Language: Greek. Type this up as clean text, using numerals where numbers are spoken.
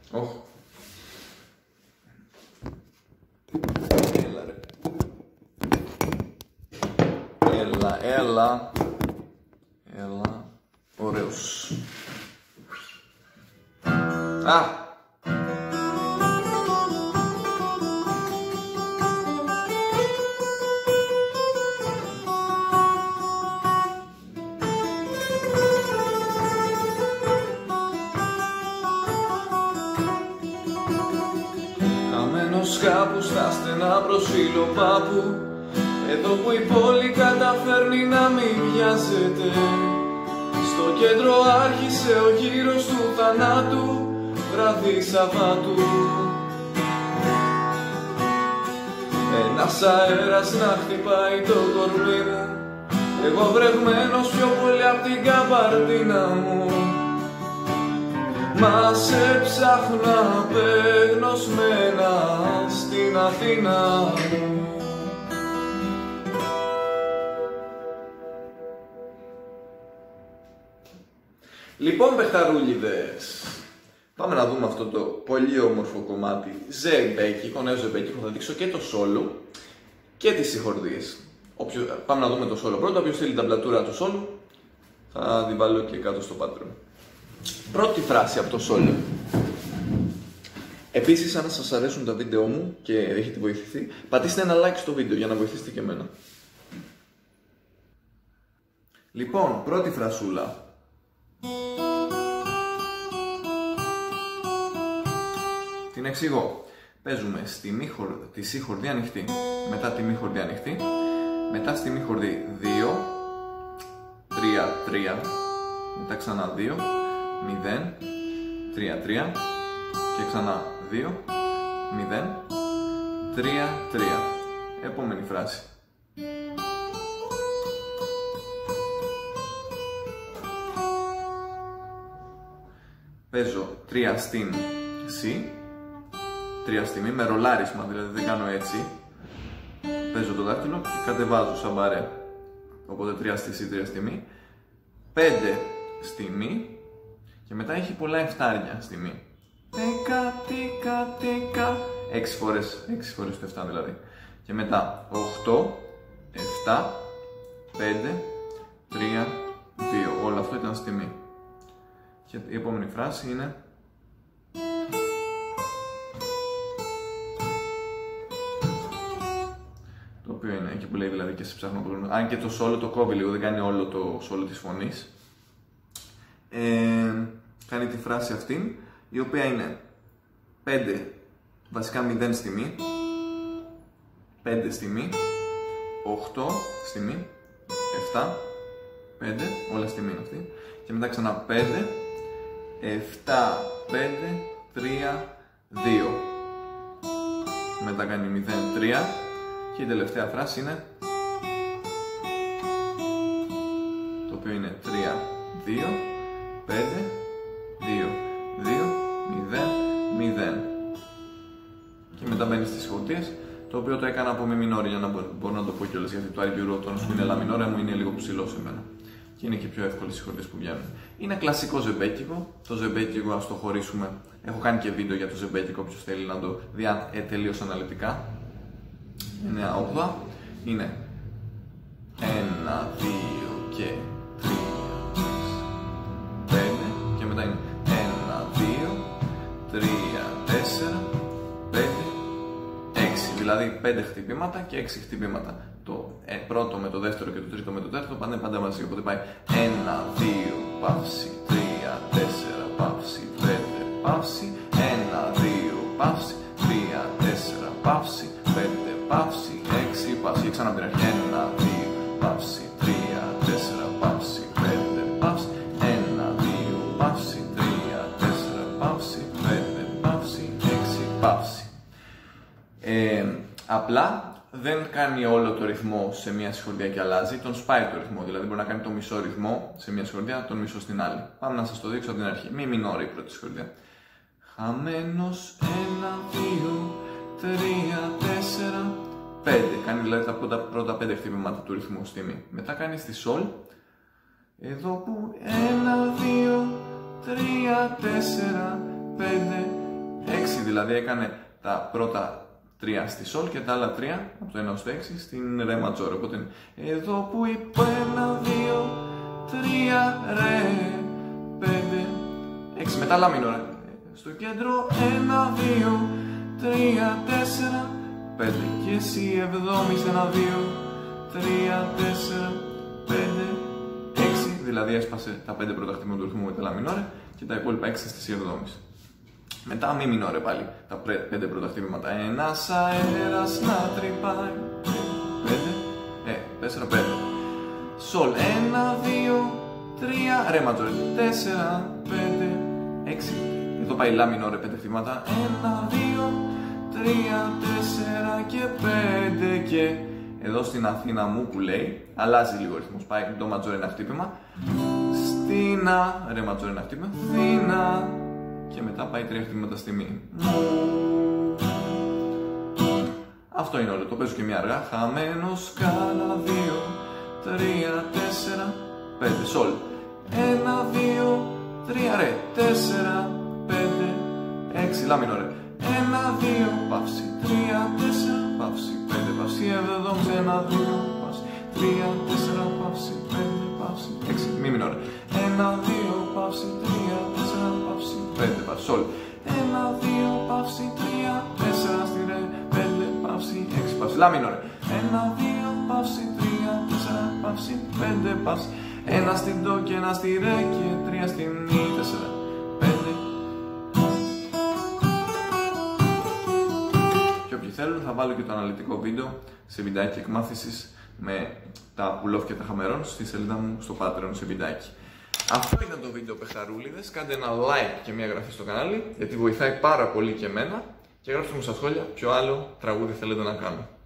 Όχι. Έλα ρε. Έλα. Ωραίος. Α! Χαμένος κάπου στα στενά προσφυλοπάπου, εδώ που η πόλη καταφέρνει να μην βιάζεται. Στο κέντρο άρχισε ο γύρος του θανάτου, βράδυ Σαββάτου. Ένας αέρας να χτυπάει το κορμί μου, εγώ βρεγμένος πιο πολύ απ' την καμπαρτίνα μου. Μα σε ψάχνω απεγνωσμένα στην Αθήνα μου. Λοιπόν, παιχταρούλιδες, πάμε να δούμε αυτό το πολύ όμορφο κομμάτι ζεμπέκικο, νέο ζεμπέκικο. Θα δείξω και το solo και τις συγχορδίες. Πάμε να δούμε το solo πρώτα. Όποιος θέλει τα πλατούρα του solo θα την βάλω και κάτω στο Patreon. Πρώτη φράση από το solo. Επίσης, αν σας αρέσουν τα βίντεο μου και έχετε βοηθηθεί, πατήστε ένα like στο βίντεο για να βοηθήσετε και εμένα. Λοιπόν, πρώτη φρασούλα. Την εξηγώ. Παίζουμε τη σι χορδή ανοιχτή, μετά τη μη χορδή ανοιχτή, μετά στη μη χορδή 2, 3, 3, μετά ξανά 2, 0, 3, 3 και ξανά 2, 0, 3, 3. Επόμενη φράση. Παίζω 3 στην σι, 3 στη μη, με ρολάρισμα, δηλαδή δεν κάνω έτσι. Παίζω το δάχτυλο και κατεβάζω σαν μπαρέ. Οπότε 3 στη σι, 3 στη μη, 5 στη μη και μετά έχει πολλά εφτάρια στη μη. Τέκα, τέκα, τέκα. 6 φορές το 7 δηλαδή. Και μετά 8, 7, 5, 3, 2. Όλο αυτό ήταν στη μη. Και η επόμενη φράση είναι το οποίο είναι εκεί που λέει δηλαδή και σε ψάχνω από γνώμη. Αν και το solo το κόβει λίγο, δεν κάνει όλο το solo της φωνής. Κάνει τη φράση αυτή, η οποία είναι 5 βασικά 0 στη μη, 5 στη μη, 8 στη μη, 7, 5, όλα στη μη είναι αυτή. Και μετά ξανά 5, 7, 5, 3, 2. Μετά κάνει 0, 3 και η τελευταία φράση είναι το οποίο είναι 3, 2, 5, 2, 2, 0, 0. Και μετά μπαίνει στις συγχορδίες, το οποίο το έκανα από μη μινόρι για να μπορώ να το πω κιόλας, γιατί το άργυρο τόνος που είναι λα μινόρια μου είναι λίγο ψηλό σε μένα. Και είναι και πιο εύκολες οι συγχορδίες που βγαίνουν. Είναι κλασικό ζεμπέκικο. Το ζεμπέκικο ας το χωρίσουμε. Έχω κάνει και βίντεο για το ζεμπέκικο, όποιος θέλει να το δει τελείως αναλυτικά. 9-8 είναι 1, 2 και 3, 4, 5 και μετά είναι 1, 2, 3, 4, 5, 6. Δηλαδή 5 χτυπήματα και 6 χτυπήματα. Το πρώτο με το δεύτερο και το τρίτο με το τέταρτο πάνε πάντα μαζί. Οπότε πάει 1, 2, παύση, 3, 4, παύση, 5, παύση, 1, 2, παύση, 3, 4, παύση, 5, παύση, 6, παύση. Και ξανά από την αρχή. 1, 2, παύση, 3, 4, παύση, 5, παύση, 1, 2, παύση, 3, 4, παύση, 5, παύση, 6, παύση. Απλά δεν κάνει όλο το ρυθμό σε μια συγχορδία και αλλάζει, τον σπάει το ρυθμό. Δηλαδή μπορεί να κάνει το μισό ρυθμό σε μια συγχορδία, τον μισό στην άλλη. Πάμε να σας το δείξω από την αρχή. Μη μινόρι η πρώτη συγχορδία. Χαμένος 1, 2, 3, 4, 5. Κάνει δηλαδή τα πρώτα 5 χτυπήματα του ρυθμού στη μη. Μετά κάνει στη σολ. Εδώ που 1, 2, 3, 4, 5, δηλαδή έκανε τα πρώτα 3 στη Sol και τα άλλα 3 από το 1 ως το 6 στην Re Major. Οπότε εδώ που είπα 1, 2, 3, Re, 5, 6, μετά La minore. Στο κέντρο 1, 2, 3, 4, 5 και εσύ εβδόμης 1, 2, 3, 4, 5, 6, δηλαδή έσπασε τα 5 πρώτα χτυπήματα του ρυθμού με τα La minore και τα υπόλοιπα 6 στη εβδόμης. Μετά μη μινόρε πάλι, τα 5 πρώτα χτυπήματα. Ένας αέρας να τρυπάει. 5, 4, 5. Sol, 1, 2, 3, Re Major. 4, 5, 6. Εδώ πάει La minore 5 χτυπήματα. 1, 2, 3, 4 και 5. Και εδώ στην Αθήνα μου που λέει, αλλάζει λίγο ο ρυθμός. Πάει Do Major ένα χτύπημα. Στην A, Re Major ένα χτύπημα. Στην A. Και μετά πάει 3 χτυπήματα στη μη. Αυτό είναι όλο. Το παίζω και μια αργά. Χαμένος κάνα 2, 3, 4, 5. Sol. 1, 2, 3, Re. 4, 5, 6. La minore. 1, 2, παύση. 3, 4, παύση. 5, παύση. 7, 1, 2, παύση. 3, 4, παύση. 5, παύση. 6. Μη minore. 1, 2, παύση. 3, 4, παύση. 5, παύση. Sol. 1, 2, παύση. 3, 4 στη Re. 5, παύση. 6, παύση. La minore. 1, 2, παύση. 3, 4, παύση. 5, παύση. 1 στην Do και 1 στη Re και 3 στη Mi. 4, 5. Και όποιοι θέλουν θα βάλω και το αναλυτικό βίντεο σε βιντεάκι εκμάθησης με τα pull-off και τα χαμερών στη σελίδα μου στο Patreon σε βιντεάκι. Αυτό ήταν το βίντεο παιχταρούλιδες. Κάντε ένα like και μια εγγραφή στο κανάλι γιατί βοηθάει πάρα πολύ και εμένα και γράψτε μου στα σχόλια ποιο άλλο τραγούδι θέλετε να κάνω.